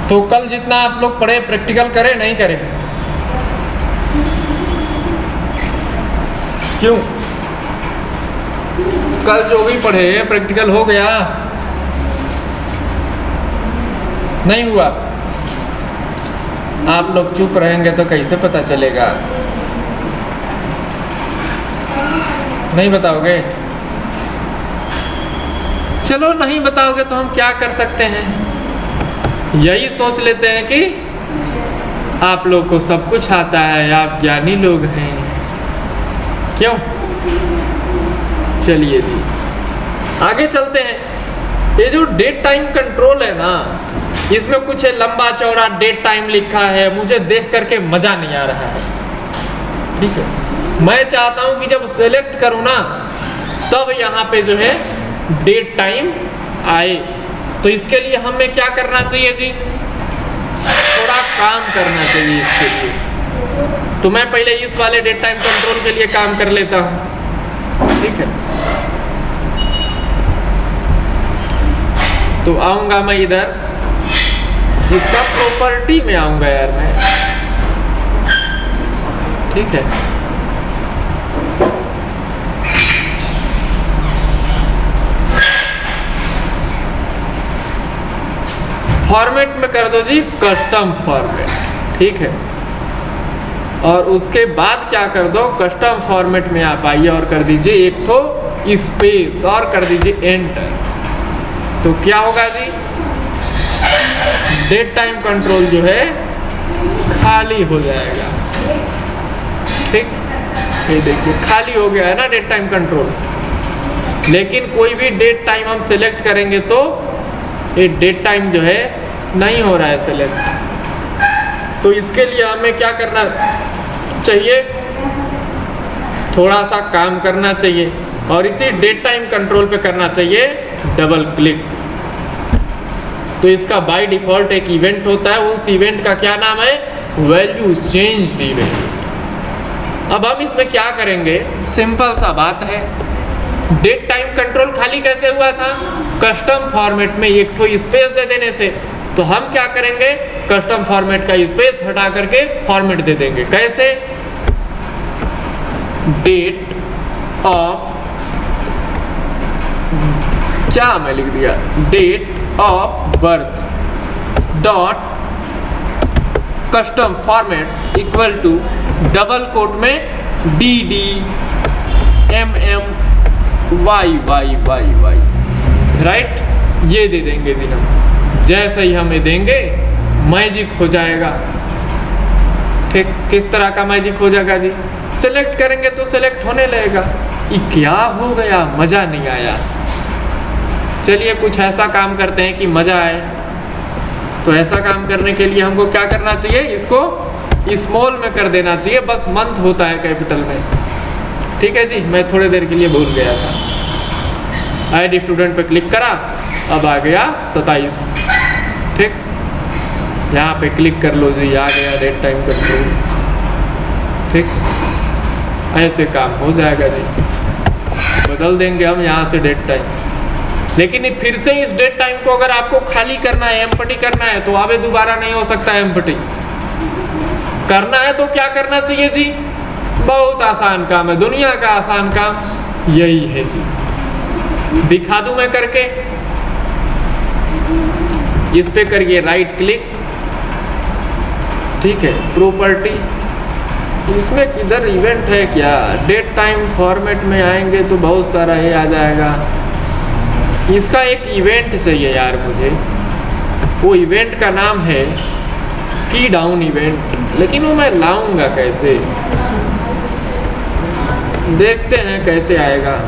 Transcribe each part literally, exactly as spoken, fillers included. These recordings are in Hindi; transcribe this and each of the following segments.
तो कल जितना आप लोग पढ़े प्रैक्टिकल करें नहीं करें? क्यों? कल जो भी पढ़े प्रैक्टिकल हो गया? नहीं हुआ? आप लोग चुप रहेंगे तो कैसे पता चलेगा? नहीं बताओगे? चलो नहीं बताओगे तो हम क्या कर सकते हैं, यही सोच लेते हैं कि आप लोग को सब कुछ आता है, आप ज्ञानी लोग हैं। क्यों? चलिए जी आगे चलते हैं। ये जो डेट टाइम कंट्रोल है ना, इसमें कुछ है लंबा चौड़ा डेट टाइम लिखा है, मुझे देख करके मजा नहीं आ रहा है। ठीक है, मैं चाहता हूं कि जब सेलेक्ट करूं ना तब यहाँ पे जो है डेट टाइम आए। तो इसके लिए हमें क्या करना चाहिए जी? थोड़ा काम करना चाहिए इसके लिए। तो मैं पहले इस वाले डेट टाइम कंट्रोल के लिए काम कर लेता हूँ। ठीक है, तो आऊंगा मैं इधर, इसका प्रॉपर्टी में आऊंगा यार मैं। ठीक है, फॉर्मेट में कर दो जी कस्टम फॉर्मेट। ठीक है, और उसके बाद क्या कर दो, कस्टम फॉर्मेट में आप आइए और कर दीजिए एक तो स्पेस और कर दीजिए एंटर। तो क्या होगा जी? डेट टाइम कंट्रोल जो है खाली हो जाएगा। ठीक, ये देखिए खाली हो गया है ना डेट टाइम कंट्रोल। लेकिन कोई भी डेट टाइम हम सिलेक्ट करेंगे तो ये डेट टाइम जो है नहीं हो रहा है सेलेक्ट। तो इसके लिए हमें क्या करना चाहिए? थोड़ा सा काम करना चाहिए और इसी डेट टाइम कंट्रोल पे करना चाहिए डबल क्लिक। तो इसका बाय डिफॉल्ट एक इवेंट होता है, उस इवेंट का क्या नाम है? Value change event. अब हम इसमें क्या करेंगे? सिंपल सा बात है, डेट टाइम कंट्रोल खाली कैसे हुआ था? कस्टम फॉर्मेट में एक तो स्पेस दे देने से। तो हम क्या करेंगे? कस्टम फॉर्मेट का स्पेस हटा करके फॉर्मेट दे देंगे। कैसे? डेट ऑफ, क्या मैं लिख दिया, date of birth dot custom format equal to double quote में D D M M Y Y Y Y, right? ये दे देंगे जी हम। जैसे ही हमें देंगे मैजिक हो जाएगा। ठीक, किस तरह का मैजिक हो जाएगा जी? सिलेक्ट करेंगे तो सिलेक्ट होने लगेगा। ये क्या हो गया? मज़ा नहीं आया। चलिए कुछ ऐसा काम करते हैं कि मज़ा आए। तो ऐसा काम करने के लिए हमको क्या करना चाहिए? इसको स्मॉल में कर देना चाहिए, बस मंथ होता है कैपिटल में। ठीक है जी, मैं थोड़ी देर के लिए भूल गया था। ऐड स्टूडेंट पे क्लिक करा, अब आ गया सत्ताईस। ठीक, यहाँ पे क्लिक कर लो जी, आ गया डेट टाइम कंट्रोल। ठीक, ऐसे काम हो जाएगा जी। बदल देंगे हम यहाँ से डेट टाइम। लेकिन फिर से इस डेट टाइम को अगर आपको खाली करना है, एम्प्टी करना है, तो आगे दोबारा नहीं हो सकता एम्प्टी करना है। तो क्या करना चाहिए जी? बहुत आसान काम है, दुनिया का आसान काम यही है जी। दिखा दूं मैं करके? इस पे करिए राइट क्लिक। ठीक है, प्रॉपर्टी, इसमें किधर इवेंट है क्या? डेट टाइम फॉर्मेट में आएंगे तो बहुत सारा ये आ जाएगा। इसका एक इवेंट चाहिए यार मुझे, वो इवेंट का नाम है की डाउन इवेंट। लेकिन वो मैं लाऊंगा कैसे? देखते हैं कैसे आएगा।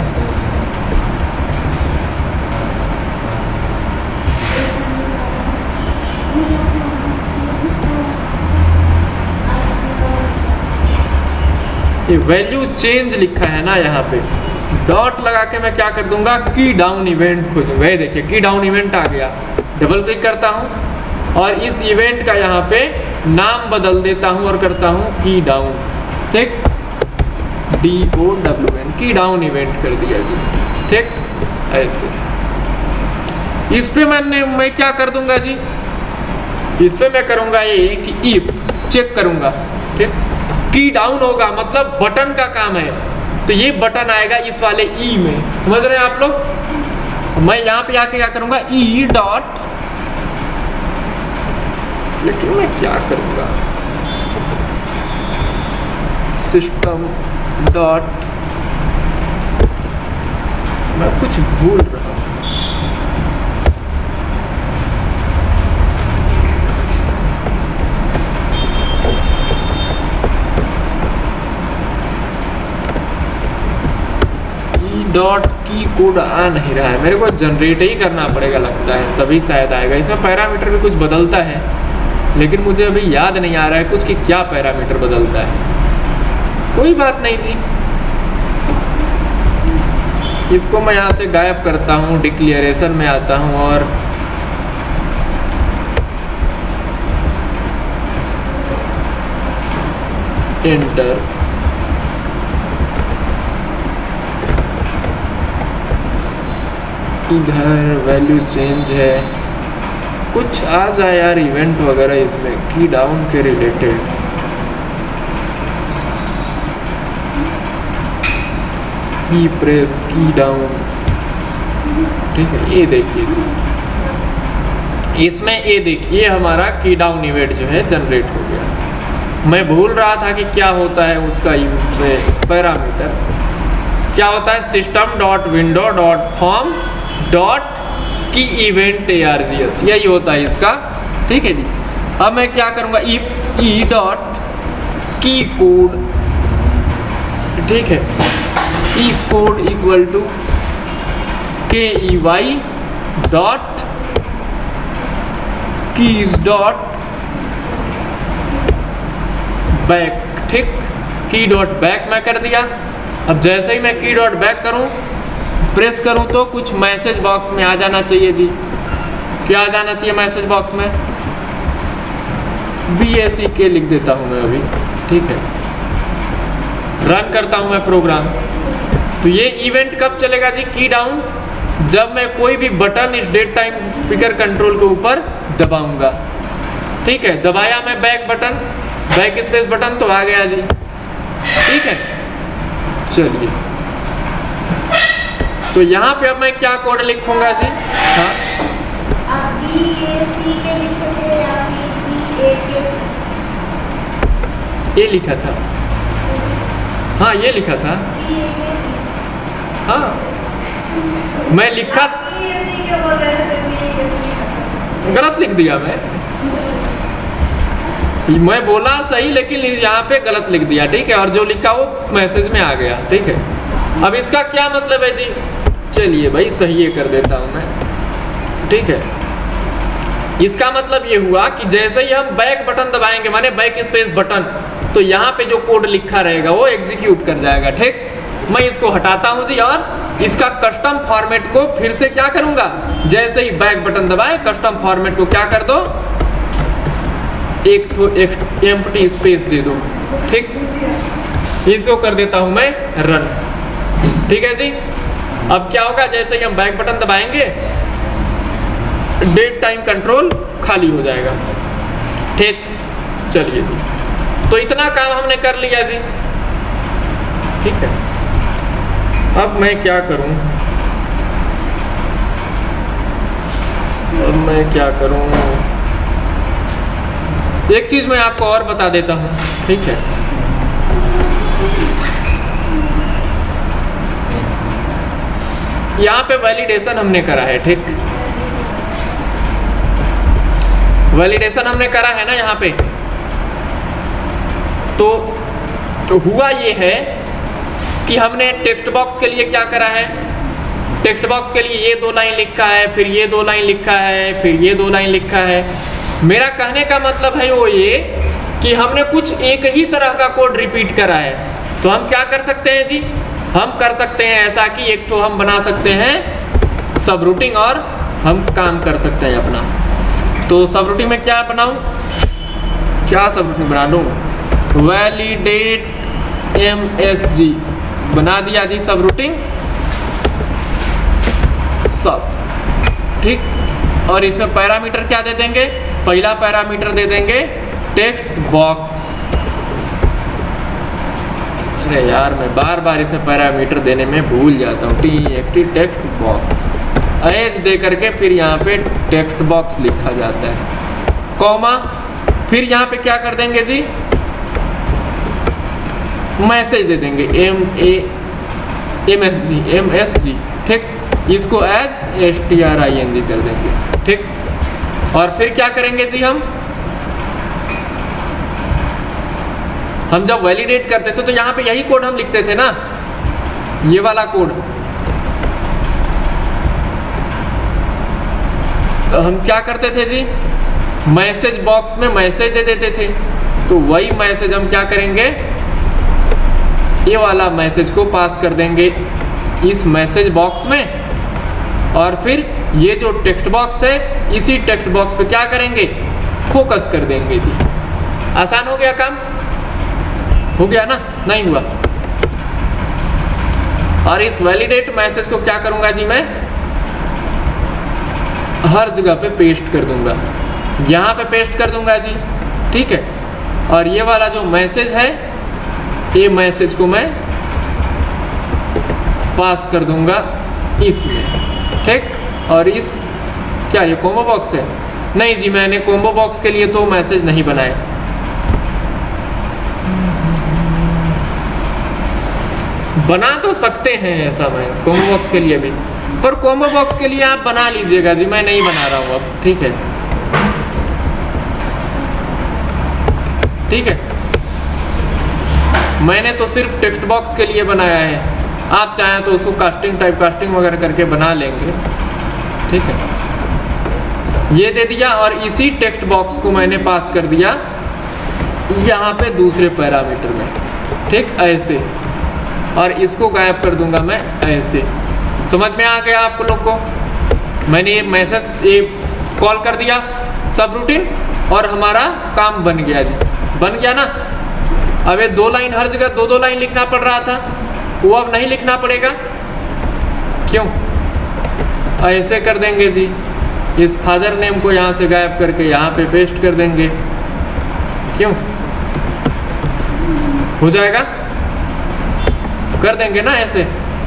ये वैल्यू चेंज लिखा है ना, यहाँ पे डॉट लगा के मैं क्या कर दूंगा? की डाउन इवेंट खोजूंगा। ये देखिए की डाउन इवेंट आ गया। डबल क्लिक करता हूँ और इस इवेंट का यहाँ पे नाम बदल देता हूँ और करता हूँ की डाउन। ठीक, D O W N, key down event कर दिया जी। ठीक, ऐसे इस पे मैंने मैं क्या कर दूंगा जी? इस पे मैं करूंगा ये कि इफ चेक करूंगा, ठीक। की डाउन होगा मतलब बटन का काम है, तो ये बटन आएगा इस वाले ई में, समझ रहे हैं आप लोग। मैं यहाँ पे आके क्या करूंगा, ई डॉट, लेकिन मैं क्या करूंगा, सिस्टम डॉट, मैं कुछ भूल रहा हूं। डॉट की कोड आ नहीं रहा है, मेरे को जनरेट ही करना पड़ेगा लगता है, तभी शायद आएगा। इसमें पैरामीटर भी कुछ बदलता है, लेकिन मुझे अभी याद नहीं आ रहा है कुछ कि क्या पैरामीटर बदलता है। कोई बात नहीं जी, इसको मैं यहाँ से गायब करता हूँ, डिक्लेरेशन में आता हूँ और एंटर। इधर वैल्यू चेंज है, कुछ आ जाए यार इवेंट वगैरह इसमें की डाउन के रिलेटेड। की प्रेस की डाउन, ठीक है। ये देखिए इसमें, ये देखिए हमारा की डाउन इवेंट जो है जनरेट हो गया। मैं भूल रहा था कि क्या होता है उसका पैरामीटर, क्या होता है, system dot window dot form dot key event A R G S, यही होता है इसका, ठीक है जी। अब मैं क्या करूंगा, if E dot key code, ठीक है, key code equal to K E Y dot keys dot back, ठीक। की डॉट बैक मैं कर दिया। अब जैसे ही मैं की डॉट बैक करूं, प्रेस करूं तो कुछ मैसेज बॉक्स में आ जाना चाहिए जी। क्या आ जाना चाहिए मैसेज बॉक्स में, बी ए सी के लिख देता हूं मैं अभी, ठीक है। रन करता हूं मैं प्रोग्राम, तो ये इवेंट कब चलेगा जी, की डाउन, जब मैं कोई भी बटन इस डेट टाइम पिकर कंट्रोल के ऊपर दबाऊंगा, ठीक है। दबाया मैं back button, backspace button, तो आ गया जी, ठीक है। चलिए, तो यहाँ पे अब मैं क्या कोड लिखूंगा जी, हाँ ये लिखा था, हाँ ये लिखा था, हाँ मैं लिखा, गलत लिख दिया मैं मैं बोला सही, लेकिन यहाँ पे गलत लिख दिया, ठीक है। और जो लिखा वो मैसेज में आ गया, ठीक है। अब इसका क्या मतलब है जी, चलिए भाई सही ये कर देता हूँ मैं, ठीक है। इसका मतलब ये हुआ कि जैसे ही हम बैक बटन दबाएंगे, माने बैक स्पेस बटन, तो यहाँ पे जो कोड लिखा रहेगा वो एग्जीक्यूट कर जाएगा, ठीक। मैं इसको हटाता हूँ जी, और इसका कस्टम फॉर्मेट को फिर से क्या करूँगा, जैसे ही बैक बटन दबाए कस्टम फॉर्मेट को क्या कर दो, एक तो एक एम्प्टी स्पेस दे दो, ठीक। इसको कर देता हूँ मैं रन, ठीक है जी। अब क्या होगा, जैसे ही हम बैक बटन दबाएंगे डेट टाइम कंट्रोल खाली हो जाएगा, ठीक। चलिए जी, तो इतना काम हमने कर लिया जी, ठीक है। अब मैं क्या करूं, अब मैं क्या करूं, एक चीज मैं आपको और बता देता हूं, ठीक है। यहाँ पे वैलिडेशन हमने करा है, ठीक। वैलिडेशन हमने करा है ना यहाँ पे, तो, तो हुआ ये है कि हमने टेक्स्ट बॉक्स के लिए क्या करा है, टेक्स्ट बॉक्स के लिए ये दो लाइन लिखा है, फिर ये दो लाइन लिखा है, फिर ये दो लाइन लिखा है। मेरा कहने का मतलब है वो ये कि हमने कुछ एक ही तरह का कोड रिपीट करा है। तो हम क्या कर सकते हैं जी, हम कर सकते हैं ऐसा कि एक तो हम बना सकते हैं सब रूटिंग, और हम काम कर सकते हैं अपना। तो सब रूटिंग में क्या बनाऊं, क्या सब रूटिंग बना लूँ, वैलिडेट एम एस जी बना दिया जी, सब रूटिंग सब, ठीक। और इसमें पैरामीटर क्या दे देंगे, पहला पैरामीटर दे देंगे टेक्स्ट बॉक्स। अरे यार मैं बार बार इसमें पैरामीटर देने में भूल जाता हूँ। टी एक्टी टेक्स्ट बॉक्स एज दे करके फिर यहाँ पे टेक्स्ट बॉक्स लिखा जाता है, कॉमा फिर यहाँ पे क्या कर देंगे जी, मैसेज दे देंगे M A M S G M S G ठीक, इसको as S T R I N G कर देंगे ठीक। और फिर क्या करेंगे जी, हम हम जब वैलिडेट करते थे तो यहाँ पे यही कोड हम लिखते थे ना, ये वाला कोड। तो हम क्या करते थे जी, मैसेज बॉक्स में मैसेज दे देते थे, तो वही मैसेज हम क्या करेंगे, ये वाला मैसेज को पास कर देंगे इस मैसेज बॉक्स में, और फिर ये जो टेक्स्ट बॉक्स है इसी टेक्स्ट बॉक्स पे क्या करेंगे, फोकस कर देंगे जी। आसान हो गया काम, हो गया ना, नहीं हुआ। और इस वैलिडेट मैसेज को क्या करूंगा जी, मैं हर जगह पे पेस्ट कर दूंगा, यहाँ पे पेस्ट कर दूंगा जी ठीक है। और ये वाला जो मैसेज है, ये मैसेज को मैं पास कर दूंगा इसमें ठीक। और इस क्या ये कॉम्बो बॉक्स है, नहीं जी मैंने कॉम्बो बॉक्स के लिए तो मैसेज नहीं बनाए। बना तो सकते हैं ऐसा मैं कॉम्बो बॉक्स के लिए भी, पर कॉम्बो बॉक्स के लिए आप बना लीजिएगा जी, मैं नहीं बना रहा हूँ अब ठीक है। ठीक है, मैंने तो सिर्फ टेक्स्ट बॉक्स के लिए बनाया है, आप चाहें तो उसको कास्टिंग टाइप कास्टिंग वगैरह करके बना लेंगे ठीक है। ये दे दिया और इसी टेक्स्ट बॉक्स को मैंने पास कर दिया यहाँ पे दूसरे पैरामीटर में ठीक, ऐसे, और इसको गायब कर दूंगा मैं ऐसे। समझ में आ गया आप लोग को, मैंने ये मैसेज ये कॉल कर दिया सब रूटीन और हमारा काम बन गया जी, बन गया ना। अब ये दो लाइन हर जगह दो दो लाइन लिखना पड़ रहा था, वो अब नहीं लिखना पड़ेगा, क्यों, ऐसे कर देंगे जी, इस फादर नेम को यहाँ से गायब करके यहाँ पे पेस्ट कर देंगे, क्यों, हो जाएगा, कर देंगे ना ऐसे,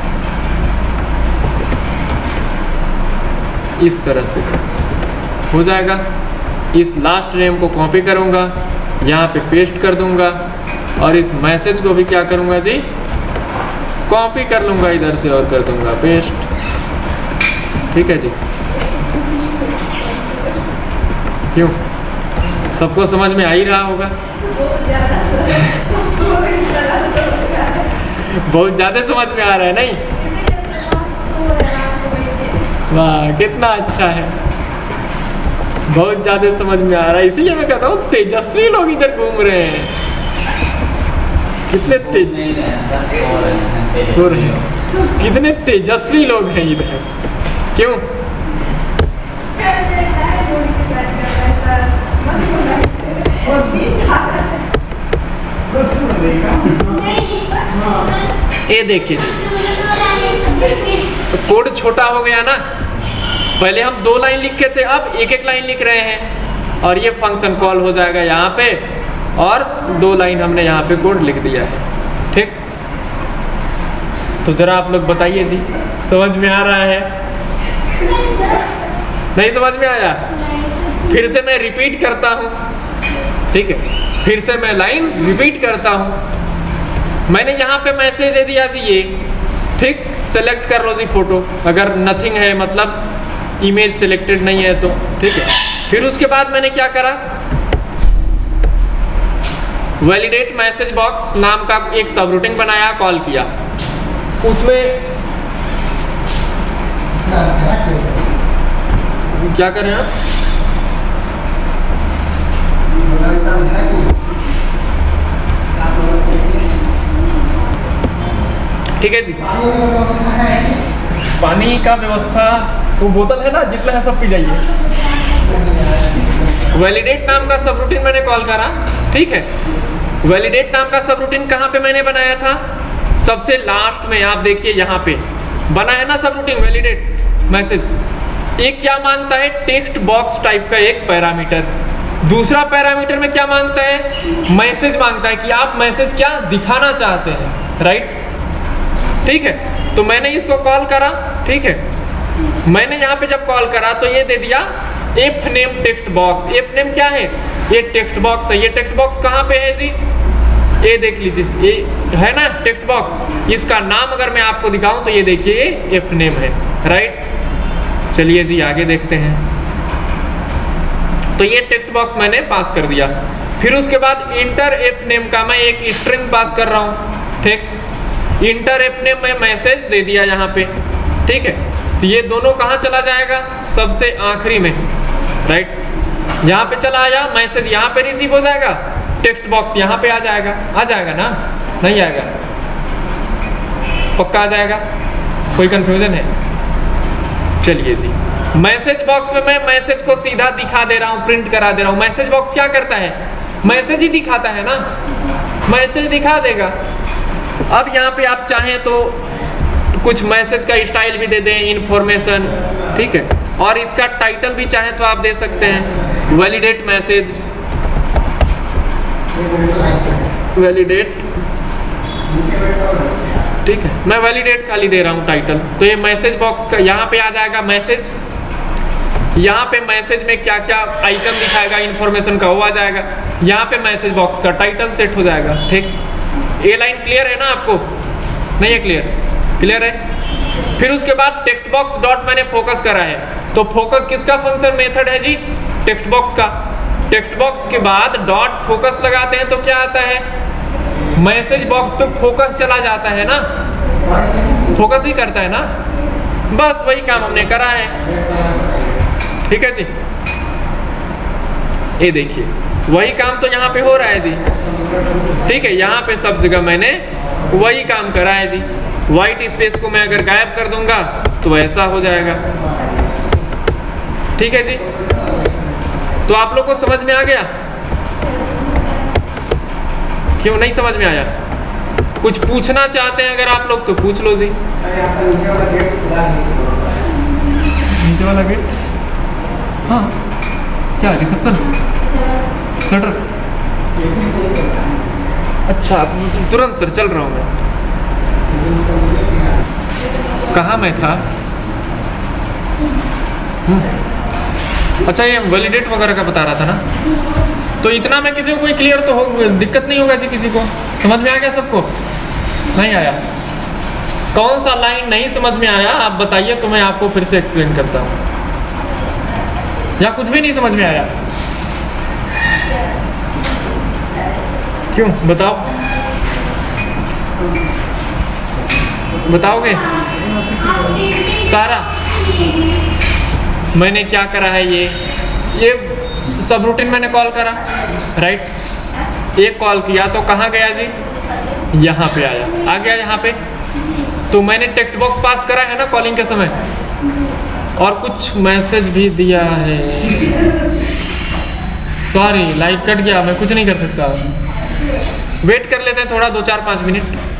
इस तरह से हो जाएगा। इस लास्ट नेम को कॉपी करूँगा, यहाँ पे पेस्ट कर दूंगा, और इस मैसेज को भी क्या करूँगा जी, कॉपी कर लूँगा इधर से और कर दूंगा पेस्ट। ठीक है जी, क्यों, सबको समझ में आ ही रहा होगा, बहुत ज़्यादा समझ में आ रहा है नहीं, वाह कितना अच्छा है, बहुत ज़्यादा समझ में आ रहा है, इसीलिए मैं कहता हूँ तेजस्वी लोग इधर घूम रहे हैं, कितने तेज सो रहे हैं, कितने तेजस्वी लोग हैं इधर, क्यों, ये देखिए कोड छोटा हो गया ना, पहले हम दो लाइन लिखे थे, अब एक एक लाइन लिख रहे हैं, और ये फंक्शन कॉल हो जाएगा यहाँ पे, और दो लाइन हमने यहाँ पे कोड लिख दिया है। ठीक, तो जरा आप लोग बताइए जी, समझ में आ रहा है, नहीं समझ में आया, फिर से मैं रिपीट करता हूँ, ठीक है, फिर से मैं लाइन रिपीट करता हूँ। मैंने यहाँ पे मैसेज दे दिया जी ये, ठीक, सेलेक्ट कर लो जी फोटो, अगर नथिंग है मतलब इमेज सिलेक्टेड नहीं है तो, ठीक है। फिर उसके बाद मैंने क्या करा, वैलिडेट मैसेज बॉक्स नाम का एक सबरूटीन बनाया, कॉल किया, उसमें क्या करें आप, ठीक है जी, पानी का व्यवस्था, वो बोतल है ना, जितना है सब पी जाइए। वैलिडेट नाम का सबरूटीन मैंने कॉल करा, ठीक है। वैलिडेट नाम का सबरूटीन कहाँ पे मैंने बनाया था, सबसे लास्ट में, आप देखिए यहाँ पे बना है ना सबरूटीन वैलिडेट मैसेज, एक क्या मांगता है, टेक्स्ट बॉक्स टाइप का एक पैरामीटर। दूसरा पैरामीटर में क्या मांगता है, मैसेज मांगता है कि आप मैसेज क्या दिखाना चाहते हैं, राइट। ठीक है, तो मैंने इसको कॉल करा, ठीक है, मैंने यहाँ पे जब कॉल करा तो ये दे दिया F name text box. F name क्या है, ये टेक्स्ट बॉक्स है। ये टेक्स्ट बॉक्स कहाँ पे है जी, ये देख लीजिए, ये है ना टेक्स्ट बॉक्स। इसका नाम अगर मैं आपको दिखाऊं तो ये देखिए ये एफ नेम है, राइट। चलिए जी आगे देखते हैं। तो ये टेक्स्ट बॉक्स मैंने पास कर दिया। फिर उसके बाद इंटर एफ नेम का मैं एक स्ट्रिंग पास कर रहा हूँ, ठीक। इंटर एफ नेम में मैसेज दे दिया यहाँ पे, ठीक है। तो ये दोनों कहाँ चला जाएगा, सबसे आखिरी में, राइट। यहाँ पे चला आया मैसेज, यहाँ पे रिसीव हो जाएगा, टेक्स्ट बॉक्स यहाँ पे आ जाएगा। आ जाएगा ना, नहीं आएगा, पक्का आ जाएगा, कोई कंफ्यूजन है। चलिए जी, मैसेज बॉक्स में मैं मैसेज को सीधा दिखा दे रहा हूँ, प्रिंट करा दे रहा हूँ। मैसेज बॉक्स क्या करता है, मैसेज ही दिखाता है ना, मैसेज दिखा देगा। अब यहाँ पे आप चाहें तो कुछ मैसेज का स्टाइल भी दे दें, इंफॉर्मेशन, ठीक है। और इसका टाइटल भी चाहें तो आप दे सकते हैं, वैलिडेट मैसेज, वैलिडेट, ठीक है। मैं वैलिडेट खाली दे रहा हूँ टाइटल। तो ये मैसेज बॉक्स का यहाँ पे आ जाएगा मैसेज। यहाँ पे मैसेज में क्या क्या आइकन दिखाएगा इंफॉर्मेशन का, वो आ जाएगा। यहाँ पे मैसेज बॉक्स का टाइटल सेट हो जाएगा, ठीक। ये लाइन क्लियर है ना आपको, नहीं है क्लियर, क्लियर है। फिर उसके बाद टेक्स्ट बॉक्स डॉट मैंने फोकस करा है, तो फोकस किसका फंक्शन मेथड है जी, टेक्स्ट बॉक्स का। टेक्स्ट बॉक्स के बाद डॉट फोकस लगाते हैं तो क्या आता है, मैसेज बॉक्स पे फोकस चला जाता है ना, फोकस ही करता है ना, बस वही काम हमने करा है, ठीक है जी। ये देखिए वही काम तो यहाँ पे हो रहा है जी, ठीक है। यहाँ पे सब जगह मैंने वही काम करा है जी। व्हाइट स्पेस को मैं अगर गायब कर दूंगा तो ऐसा हो जाएगा, ठीक है जी। तो आप लोग को समझ में आ गया, क्यों नहीं समझ में आया? कुछ पूछना चाहते हैं अगर आप लोग तो पूछ लो जी। नीचे वाला गेट, हाँ क्या रिसेप्शन शटर, अच्छा तुरंत सर चल रहा हूँ मैं। कहाँ मैं था, अच्छा ये वैलिडेट वगैरह का बता रहा था ना। तो इतना मैं किसी को कोई क्लियर तो हो, दिक्कत नहीं होगा जी, किसी को समझ में आ गया? सबको नहीं आया? कौन सा लाइन नहीं समझ में आया आप बताइए, तो मैं आपको फिर से एक्सप्लेन करता हूँ। या कुछ भी नहीं समझ में आया? क्यों, बताओ, बताओगे सारा? मैंने क्या करा है, ये ये सब रूटीन मैंने कॉल करा, राइट। एक कॉल किया तो कहाँ गया जी, यहाँ पे आया, आ गया यहाँ पे। तो मैंने टेक्स्ट बॉक्स पास करा है ना कॉलिंग के समय, और कुछ मैसेज भी दिया है। सॉरी लाइट कट गया, मैं कुछ नहीं कर सकता। वेट कर लेते हैं थोड़ा, दो चार पाँच मिनट।